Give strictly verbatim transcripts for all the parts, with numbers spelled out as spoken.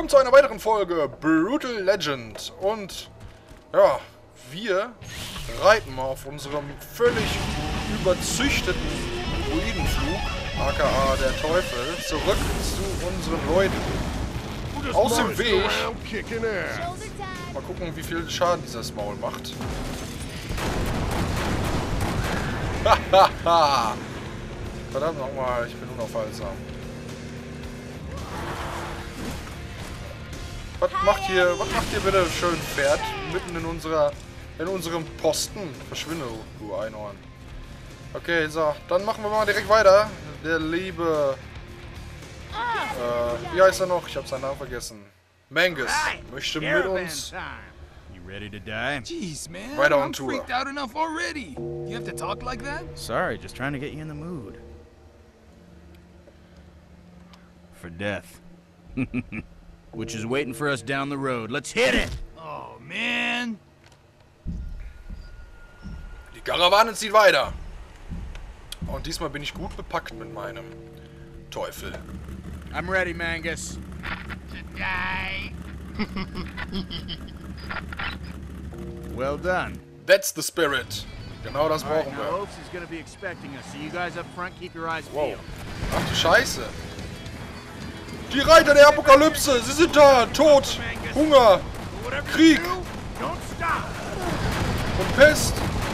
willkommen zu einer weiteren Folge Brutal Legend. Und ja, wir reiten mal auf unserem völlig überzüchteten Druidenflug, aka der Teufel, zurück zu unseren Leuten. Aus dem Weg. Mal gucken, wie viel Schaden dieses Maul macht. Hahaha! Verdammt nochmal, ich bin unaufhaltsam. Was macht hier, was macht ihr bitte schön, Pferd, mitten in unserer, in unserem Posten? Verschwinde, du Einhorn. Okay, so, dann machen wir mal direkt weiter. Der liebe, äh, wie heißt er noch? Ich habe seinen Namen vergessen. Mangus möchte mit uns Ready to die? Jeez, man. weiter on I'm Tour. freaked out enough already. You have to talk like that? Sorry, just trying to get you in the mood. For death. Which is waiting for us down the road. Let's hit it! Oh, man. Die Karawane zieht weiter. Und diesmal bin ich gut bepackt mit meinem Teufel. I'm ready, Mangus. To die. Well done. That's the spirit. Genau das All right, brauchen now wir. Oaks is gonna be expecting us, so you guys up front keep your eyes Wow. peeled. Ach du Scheiße. Die Reiter der Apokalypse, sie sind da. Tod, Hunger, Krieg Don't stop! und Pest.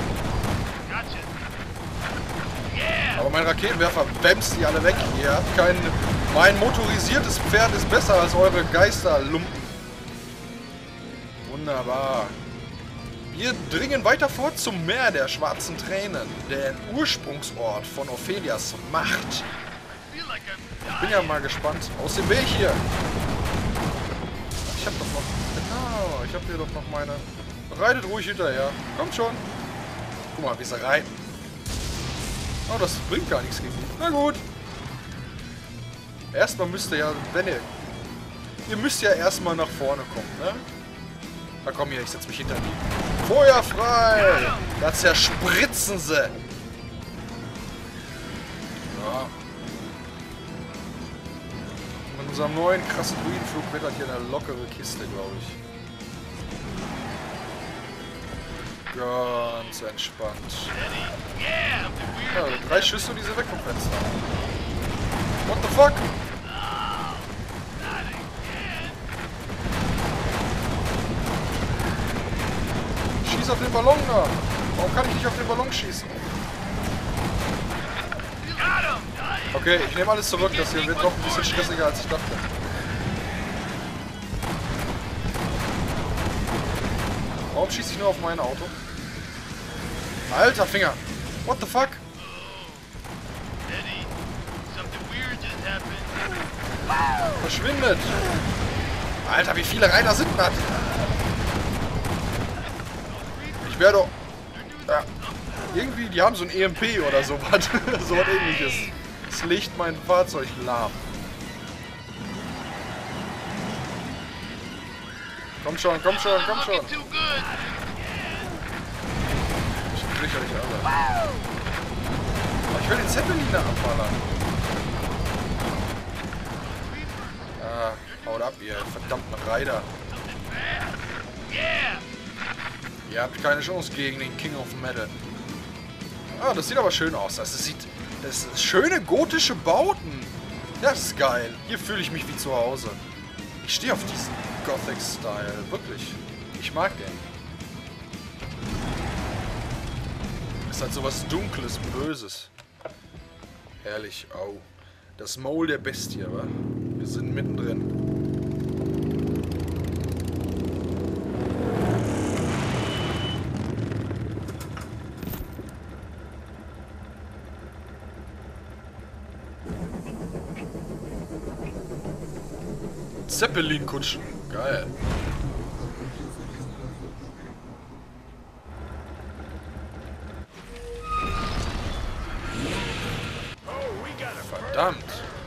Aber mein Raketenwerfer wämst die alle weg. Ihr habt kein... Mein motorisiertes Pferd ist besser als eure Geisterlumpen. Wunderbar. Wir dringen weiter vor zum Meer der schwarzen Tränen, der Ursprungsort von Ophelias Macht. Ich bin ja mal gespannt. Aus dem Weg hier. Ich hab doch noch... Genau, ich hab hier doch noch meine... Reitet ruhig hinterher. Kommt schon. Guck mal, wie sie reiten. Oh, das bringt gar nichts gegen die. Na gut. Erstmal müsst ihr ja... Wenn ihr... Ihr müsst ja erstmal nach vorne kommen, ne? Na komm hier, ich setz mich hinter die. Feuer frei! Da zerspritzen sie. Ja. Mit unserem neuen krassen Druidenflug wird das hier eine lockere Kiste, glaube ich. Ganz entspannt. Ja, drei Schüsse und diese weg vom Fenster. What the fuck? Schieß auf den Ballon da. Warum kann ich nicht auf den Ballon schießen? Okay, ich nehme alles zurück. Das hier wird doch ein bisschen stressiger, als ich dachte. Warum schieße ich nur auf mein Auto? Alter Finger! What the fuck? Verschwindet! Alter, wie viele Reiter sind das? Ich werde doch... Ja, irgendwie, die haben so ein E M P oder sowas. So was ähnliches. Es legt mein Fahrzeug lahm. Komm schon, komm schon, komm schon. Ich krieg euch alle. Aber ich will den Zeppeliner abballern. Ah, haut ab, ihr verdammten Reiter. Ihr habt keine Chance gegen den King of Metal. Ah, das sieht aber schön aus. Das sieht... Das ist schöne gotische Bauten. Das ist geil. Hier fühle ich mich wie zu Hause. Ich stehe auf diesen Gothic-Style. Wirklich. Ich mag den. Ist halt sowas Dunkles, Böses. Herrlich. Au. Das Maul der Bestie, wa? Wir sind mittendrin. Zeppelin-Kutschen. Geil. Verdammt.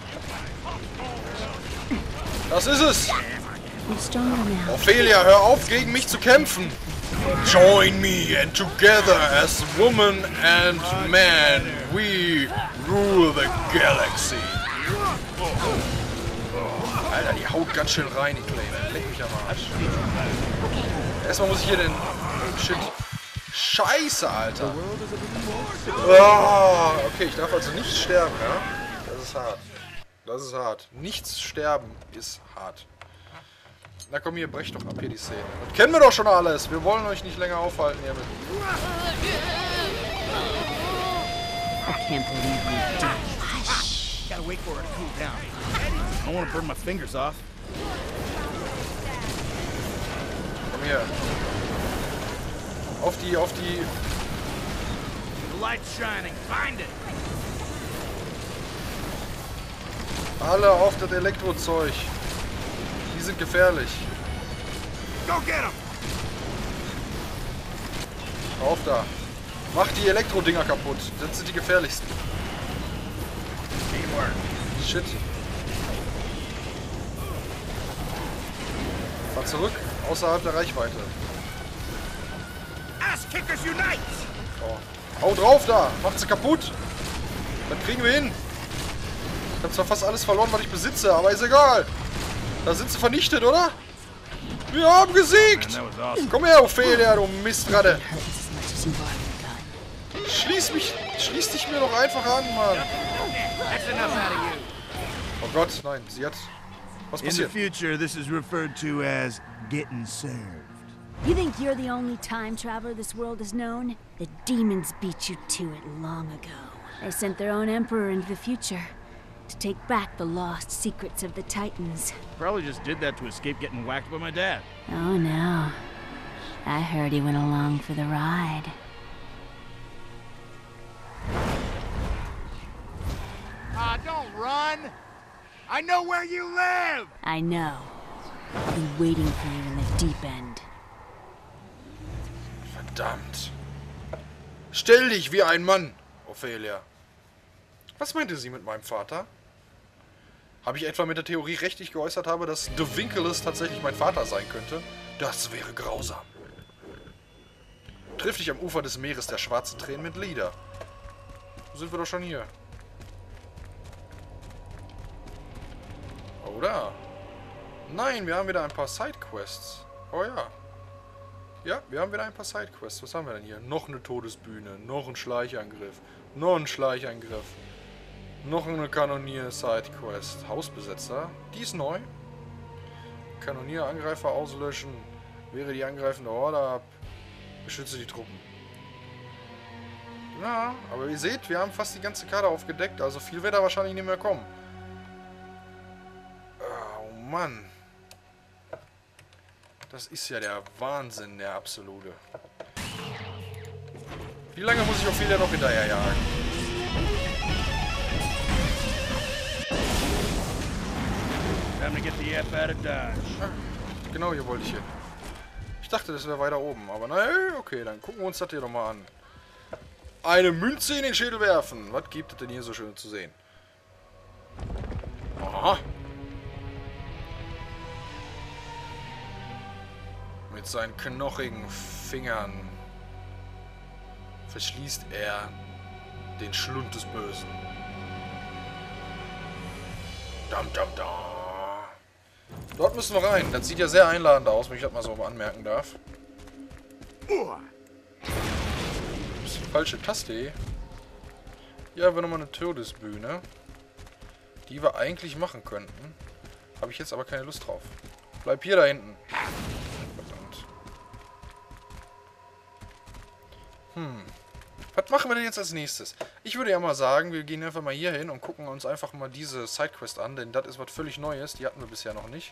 Das ist es. Ophelia, hör auf, gegen mich zu kämpfen. Join me and together as woman and man we rule the galaxy. Alter, die haut ganz schön rein, die Kleine. Leck mich am Arsch. Erstmal muss ich hier den... Shit. Scheiße, Alter. Oh, okay, ich darf also nicht sterben, ja? Das ist hart. Das ist hart. Nichts sterben ist hart. Na komm hier, brech doch ab hier die Szene. Das kennen wir doch schon alles. Wir wollen euch nicht länger aufhalten hiermit. I can't believe you did. Gotta wait for her to cool down. I don't want to burn my fingers off. Komm hier. Auf die, auf die... The light's shining. Find it. Alle auf das Elektrozeug. Die sind gefährlich. Go get him. Auf da. Mach die Elektro-Dinger kaputt. Das sind die gefährlichsten. Teamwork. Shit. Fahr zurück. Außerhalb der Reichweite. Ass Kickers unite. Oh. Hau drauf da. Macht sie kaputt. Dann kriegen wir hin. Ich hab zwar fast alles verloren, was ich besitze, aber ist egal. Da sind sie vernichtet, oder? Wir haben gesiegt. Man, that was awesome. Komm her, Ophelia, du Mistratte. Hurt as much as you are, gun. Schließ mich, schließ dich mir doch einfach an, Mann. That's enough out of you. Oh Gott, nein, sie hat... Was In the passiert? future, this is referred to as getting served. You think you're the only time traveler this world has known? The demons beat you to it long ago. They sent their own emperor into the future to take back the lost secrets of the Titans. Probably just did that to escape getting whacked by my dad. Oh no. I heard he went along for the ride. Ah, don't run. I know where you live. I know. I'll be waiting for you in the deep end. Verdammt. Stell dich wie ein Mann, Ophelia. Was meinte sie mit meinem Vater? Habe ich etwa mit der Theorie richtig geäußert habe, dass De Winkelus tatsächlich mein Vater sein könnte? Das wäre grausam. Triff dich am Ufer des Meeres der schwarzen Tränen mit Lida. Sind wir doch schon hier. Oder? Nein, wir haben wieder ein paar Sidequests. Oh ja. Ja, wir haben wieder ein paar Sidequests. Was haben wir denn hier? Noch eine Todesbühne, noch ein Schleichangriff, noch ein Schleichangriff, noch eine Kanonier-Sidequest. Hausbesetzer, die ist neu. Kanonier-Angreifer auslöschen, wehre die angreifende Horde ab, beschütze die Truppen. Ja, aber ihr seht, wir haben fast die ganze Karte aufgedeckt, also viel wird da wahrscheinlich nicht mehr kommen. Oh Mann. Das ist ja der Wahnsinn, der absolute. Wie lange muss ich Ophelia noch hinterherjagen? Time to get the F out of Dodge. Ah, genau hier wollte ich hin. Ich dachte, das wäre weiter oben, aber naja, okay, dann gucken wir uns das hier doch mal an. Eine Münze in den Schädel werfen. Was gibt es denn hier so schön zu sehen? Aha. Mit seinen knochigen Fingern verschließt er den Schlund des Bösen. Dam, dam, dam. Dort müssen wir rein. Das sieht ja sehr einladend aus, wenn ich das mal so anmerken darf. Das ist die falsche Taste. Ja, wir nochmal eine Todesbühne. Die wir eigentlich machen könnten. Habe ich jetzt aber keine Lust drauf. Bleib hier da hinten. Hm. Was machen wir denn jetzt als nächstes? Ich würde ja mal sagen, wir gehen einfach mal hier hin und gucken uns einfach mal diese Sidequest an, denn das ist was völlig Neues. Die hatten wir bisher noch nicht.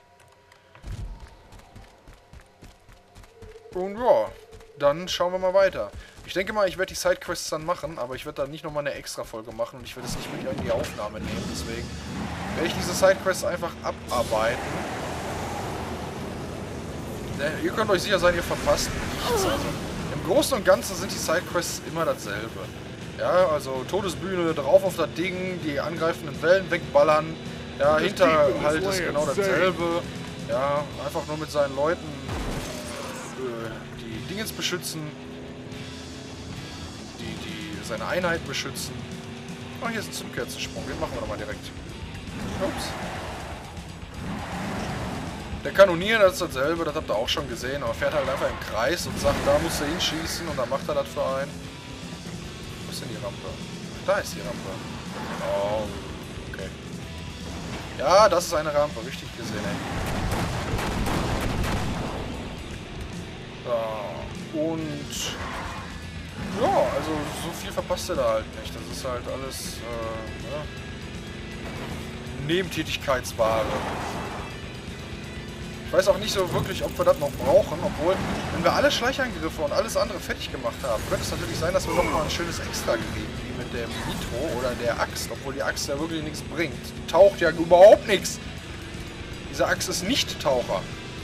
Und ja, dann schauen wir mal weiter. Ich denke mal, ich werde die Sidequests dann machen, aber ich werde da nicht nochmal eine extra Folge machen und ich werde es nicht mit in die Aufnahme nehmen. Deswegen werde ich diese Sidequests einfach abarbeiten. Denn ihr könnt euch sicher sein, ihr verpasst nichts. Also im Großen und Ganzen sind die Sidequests immer dasselbe. Ja, also Todesbühne, drauf auf das Ding, die angreifenden Wellen wegballern. Ja, Hinterhalt ist genau dasselbe. Ja, einfach nur mit seinen Leuten äh, die Dingens beschützen. Die, die seine Einheit beschützen. Oh, hier ist ein Zündkerzensprung. Den machen wir doch mal direkt. Ups. Der Kanonier, das ist dasselbe, das habt ihr auch schon gesehen. Aber fährt halt einfach im Kreis und sagt, da musst du hinschießen und dann macht er das für einen. Wo ist denn die Rampe? Da ist die Rampe. Oh, okay. Ja, das ist eine Rampe, richtig gesehen, ey. So, und ja, also so viel verpasst er da halt nicht. Das ist halt alles äh, ja, Nebentätigkeitsware. Ich weiß auch nicht so wirklich, ob wir das noch brauchen, obwohl, wenn wir alle Schleichangriffe und alles andere fertig gemacht haben, könnte es natürlich sein, dass wir noch mal ein schönes Extra-Gerät, wie mit dem Nitro oder der Axt, obwohl die Axt ja wirklich nichts bringt. Die taucht ja überhaupt nichts. Diese Axt ist nicht Taucher.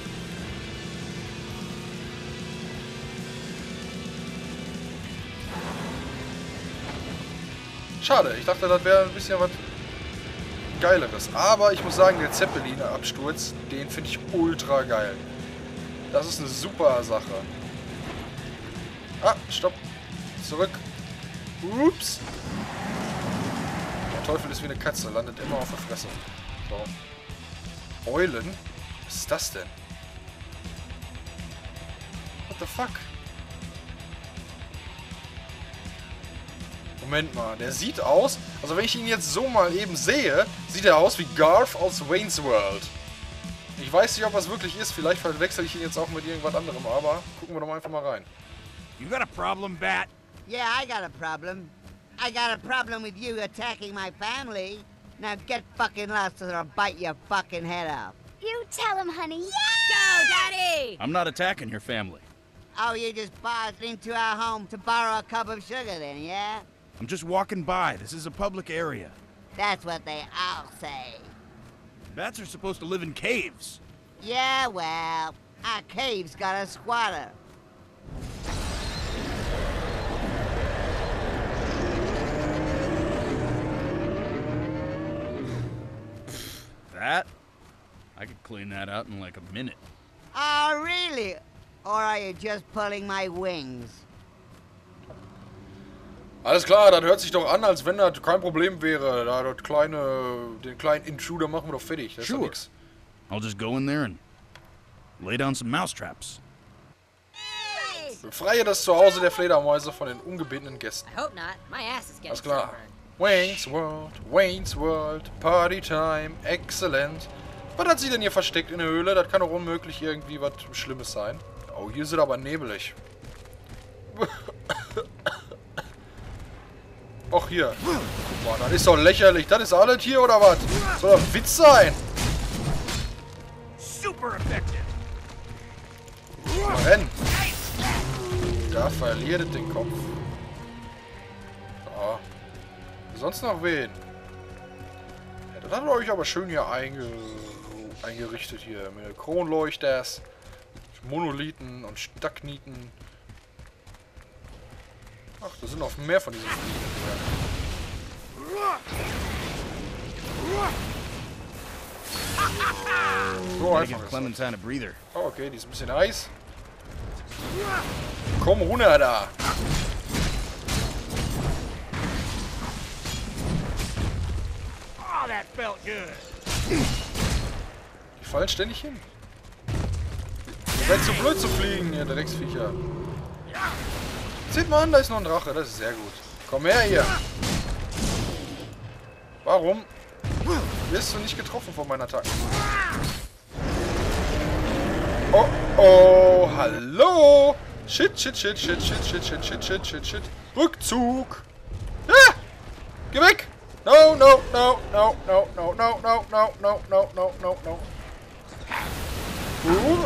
Schade, ich dachte, das wäre ein bisschen was Geileres. Aber ich muss sagen, der Zeppelin-Absturz, den finde ich ultra geil. Das ist eine super Sache. Ah, stopp. Zurück. Ups. Der Teufel ist wie eine Katze, landet immer auf der Fresse. So. Eulen? Was ist das denn? What the fuck? Moment mal, der sieht aus, also wenn ich ihn jetzt so mal eben sehe, sieht er aus wie Garth aus Wayne's World. Ich weiß nicht, ob das wirklich ist, vielleicht verwechsel ich ihn jetzt auch mit irgendwas anderem, aber gucken wir doch mal einfach mal rein. You got a problem, Bat? Yeah, I got a problem. I got a problem with you attacking my family. Now get fucking lost or I'll bite your fucking head off. You tell him, honey. Yeah! Go, Daddy! I'm not attacking your family. Oh, you just barged into our home to borrow a cup of sugar then, yeah? I'm just walking by. This is a public area. That's what they all say. Bats are supposed to live in caves. Yeah, well, our cave's got a squatter. That? I could clean that out in like a minute. Oh, really? Or are you just pulling my wings? Alles klar, das hört sich doch an, als wenn das kein Problem wäre. Da das kleine, den kleinen Intruder machen wir doch fertig. Das ist doch Sure. nix. I'll just go in there and lay down some mousetraps. Befreie das Zuhause der Fledermäuse von den ungebetenen Gästen. I hope not. My ass is getting Alles klar. sunburned. Wayne's World, Wayne's World, Party Time, exzellent. Was hat sie denn hier versteckt in der Höhle? Das kann doch unmöglich irgendwie was Schlimmes sein. Oh, hier ist es aber nebelig. Och, hier. Guck mal, das ist doch lächerlich. Das ist alles hier, oder was? Soll doch ein Witz sein? Super effective. Mal rennen. Da verliert es den Kopf. So. Sonst noch wen? Ja, das hat euch aber schön hier einge eingerichtet hier. Mit Kronleuchters, Monolithen und Stagniten. Ach, da sind noch mehr von diesen Fliegen. So Gotta einfach give ist Clementine a breather. das. Oh, okay, die ist ein bisschen heiß. Komm runter da. Oh, that felt good. Die fallen ständig hin. Ihr seid zu blöd zu fliegen, ihr Drecksviecher. Seht mal an, da ist noch ein Drache. Das ist sehr gut. Komm her hier. Warum wirst du nicht getroffen von meiner Attacke? Oh, oh, hallo. Shit, shit, shit, shit, shit, shit, shit, shit, shit, shit, shit. Rückzug. Ah! Geh weg. No, no, no, no, no, no, no, no, no, no, no, no, no, no. Uh.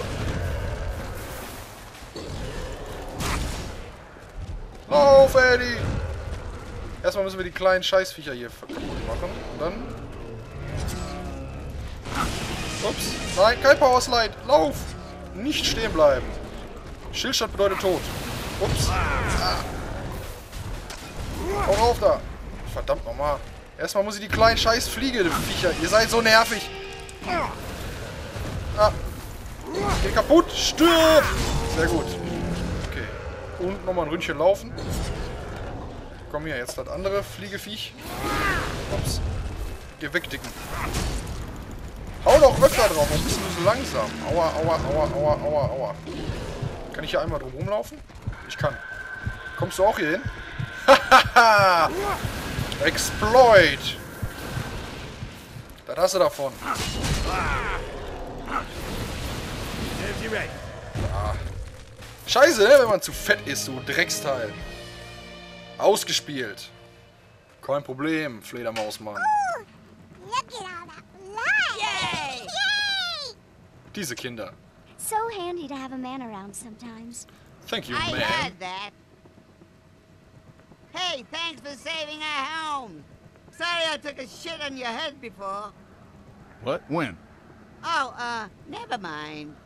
Lauf, Eddie! Erstmal müssen wir die kleinen Scheißviecher hier kaputt machen. Und dann... Ups. Nein, kein Powerslide. Lauf! Nicht stehen bleiben. Schildstadt bedeutet Tod. Ups. Ah. Hau rauf da. Verdammt nochmal. Erstmal muss ich die kleinen Scheißfliege-Viecher. Ihr seid so nervig. Ah. Geh kaputt. Stirb! Sehr gut. Okay. Und nochmal ein Ründchen laufen. Komm hier, jetzt das andere Fliegeviech. Ups. Geh weg, Dicken. Hau doch öfter drauf, warum bist du so langsam? Aua, aua, aua, aua, aua, aua. Kann ich hier einmal drum rumlaufen? Ich kann. Kommst du auch hier hin? Hahaha! Exploit! Das hast du davon. Ja. Scheiße, ne, wenn man zu fett ist, du Drecksteil. Ausgespielt. Kein Problem, Fledermausmann. Diese Kinder. So handy to have a man around sometimes. Thank you, I man. heard that. Hey, thanks for saving our home. Sorry I took a shit on your head before. What? When? Oh, uh, never mind.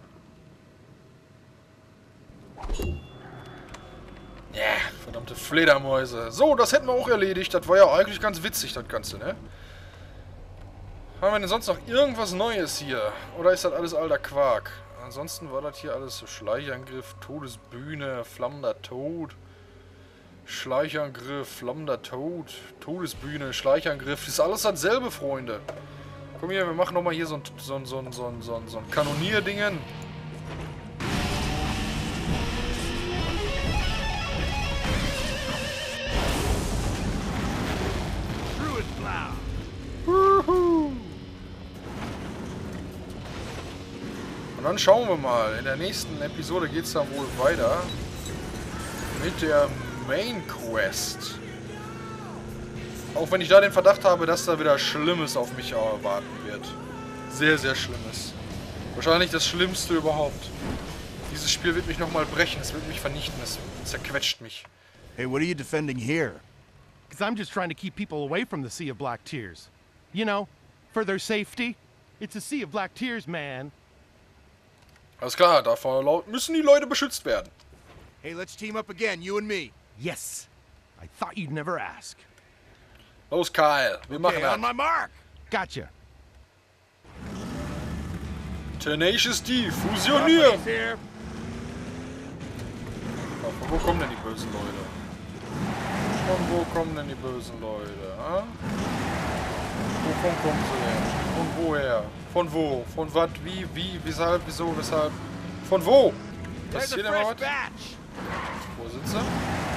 Ja, verdammte Fledermäuse. So, das hätten wir auch erledigt. Das war ja eigentlich ganz witzig, das Ganze, ne? Haben wir denn sonst noch irgendwas Neues hier? Oder ist das alles alter Quark? Ansonsten war das hier alles so Schleichangriff, Todesbühne, flammender Tod. Schleichangriff, flammender Tod, Todesbühne, Schleichangriff. Das ist alles dasselbe, Freunde. Komm hier, wir machen nochmal hier so ein, so ein, so ein, so ein, so ein, so ein Kanonierdingen. Und dann schauen wir mal. In der nächsten Episode geht es dann wohl weiter mit der Main Quest. Auch wenn ich da den Verdacht habe, dass da wieder Schlimmes auf mich erwarten wird. Sehr, sehr Schlimmes. Wahrscheinlich das Schlimmste überhaupt. Dieses Spiel wird mich nochmal brechen. Es wird mich vernichten. Es zerquetscht mich. Hey, what are you defending here? Because I'm just trying to keep people away from the Sea of Black Tears. You know, for their safety. It's a Sea of Black Tears, man. Alles klar, davor müssen die Leute beschützt werden. Hey, let's team up again, you and me. Yes. I thought you'd never ask. Los, Kyle, wir machen Okay, on das. my mark. Gotcha. Tenacious D, fusionieren! Somebody's here. Ja, von wo kommen denn die bösen Leute? Von wo kommen denn die bösen Leute? Ha? Wovon kommen sie denn? Von woher? Von wo? Von was? Wie? Wie? Weshalb? Wieso? Weshalb? Von wo? There's Passiert a denn mal fresh was? batch. Wo sind sie?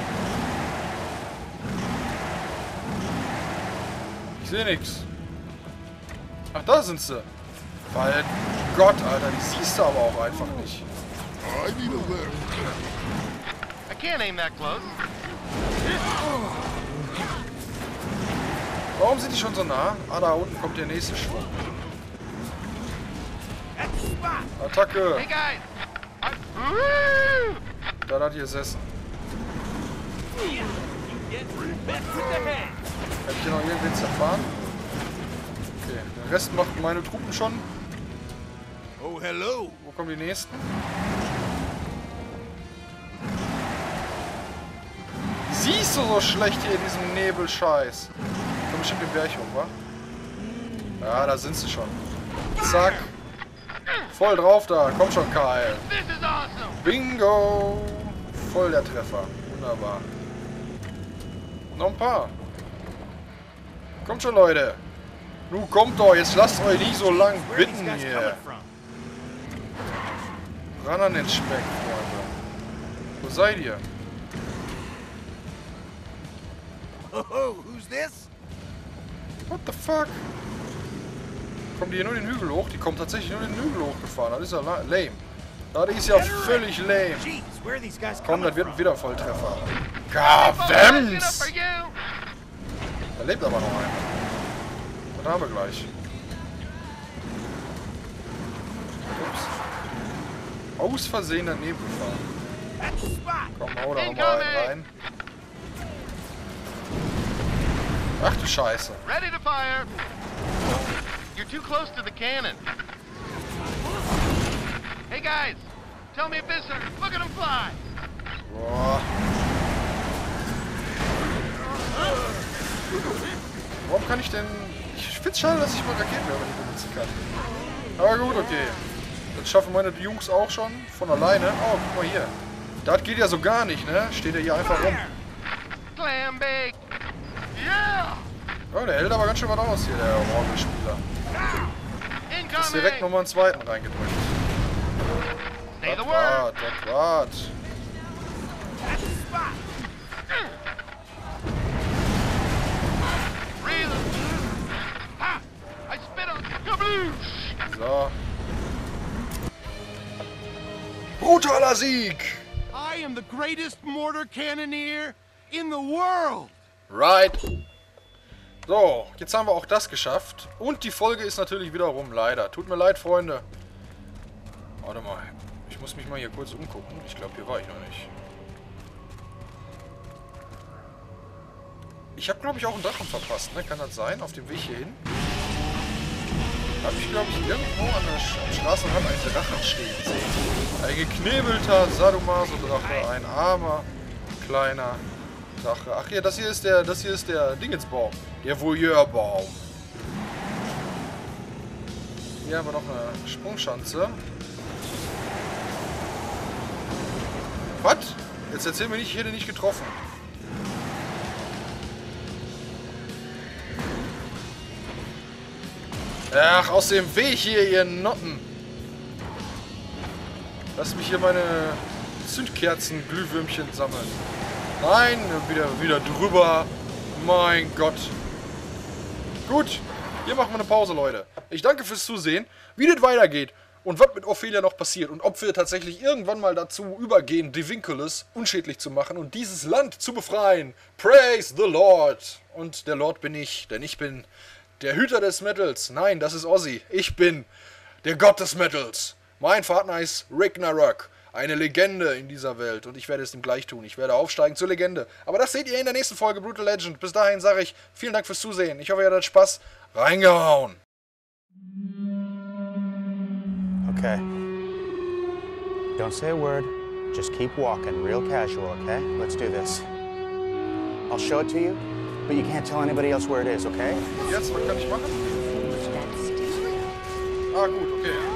Ich sehe nichts. Ach, da sind sie. Weil Gott, Alter, die siehst du aber auch einfach nicht. I can't aim that close. Warum sind die schon so nah? Ah, da unten kommt der nächste Schwung. That's the spot. Attacke! Hey guys. I... Woo! Da hat die gesessen. Get messed with the head. Hätte ich hier noch irgendwen zerfahren? Okay, den Rest machten meine Truppen schon. Oh, hello. Wo kommen die nächsten? Siehst du so schlecht hier in diesem Nebelscheiß? Komm bestimmt den Berg hoch, wa? Ja, da sind sie schon. Zack. Voll drauf da. Komm schon, Kyle. This is awesome. Bingo. Voll der Treffer. Wunderbar. Noch ein paar. Kommt schon, Leute. Nun kommt doch. Jetzt lasst euch nicht so lang Where are these bitten guys hier. coming from? Ran an den Speck, Freunde. Wo seid ihr? Oh, who's this? What the fuck? Kommen die hier nur den Hügel hoch? Die kommen tatsächlich nur den Hügel hochgefahren. Das ist ja la- lame. Das ist ja völlig lame. Jeez, where are these guys Komm, coming das wird from? wieder Volltreffer. Get up Kavems! for you. Da lebt aber noch einer. Das haben wir gleich. Ups. Aus Versehen daneben gefahren. That's the spot. Komm, hau da nochmal einen rein. Ach du Scheiße. Ready to fire. You're too close to the cannon. Hey guys, tell me if this hurts. Look at him fly. Boah. Warum kann ich denn... Ich find's schade, dass ich mal Raketenwerfer nicht benutzen kann. Aber gut, okay. Das schaffen meine Jungs auch schon von alleine. Oh, guck mal hier. Das geht ja so gar nicht, ne? Steht er hier einfach rum. Clam bake. Yeah. Oh, der hält aber ganz schön was aus hier, der Orgelspieler. Ist direkt nochmal einen zweiten reingedrückt. Das wart, das wart. So. Brutaler Sieg! I am the greatest mortar cannoneer in the world! Right. So, jetzt haben wir auch das geschafft. Und die Folge ist natürlich wieder rum, leider. Tut mir leid, Freunde. Warte mal. Ich muss mich mal hier kurz umgucken. Ich glaube, hier war ich noch nicht. Ich habe, glaube ich, auch einen Drachen verpasst, ne? Kann das sein? Auf dem Weg hierhin? Habe ich, glaube ich, irgendwo an der Sch am Straßenrand einen Drachen stehen sehen. Ein geknebelter Sadomaso-Drache. Ein armer, kleiner Drache. Ach ja, das hier ist der, das hier ist der Dingensbaum. Der Voyeurbaum. Hier haben wir noch eine Sprungschanze. Was? Jetzt erzähl mir nicht, ich hätte nicht getroffen. Ach, aus dem Weg hier, ihr Notten. Lass mich hier meine Zündkerzen, Glühwürmchen sammeln. Nein, wieder, wieder drüber. Mein Gott. Gut, hier machen wir eine Pause, Leute. Ich danke fürs Zusehen. Wie das weitergeht und was mit Ophelia noch passiert und ob wir tatsächlich irgendwann mal dazu übergehen, Divinculus unschädlich zu machen und dieses Land zu befreien. Praise the Lord. Und der Lord bin ich, denn ich bin der Hüter des Metals. Nein, das ist Ozzy. Ich bin der Gott des Metals. Mein Vater ist Ragnarok. Eine Legende in dieser Welt. Und ich werde es ihm gleich tun. Ich werde aufsteigen zur Legende. Aber das seht ihr in der nächsten Folge Brutal Legend. Bis dahin sage ich vielen Dank fürs Zusehen. Ich hoffe, ihr hattet Spaß. Reingehauen. Okay. Don't say a word. Just keep walking, real casual, okay? Let's do this. I'll show it to you, but you can't tell anybody else where it is, okay? Jetzt, was kann ich machen? Ah, gut, okay.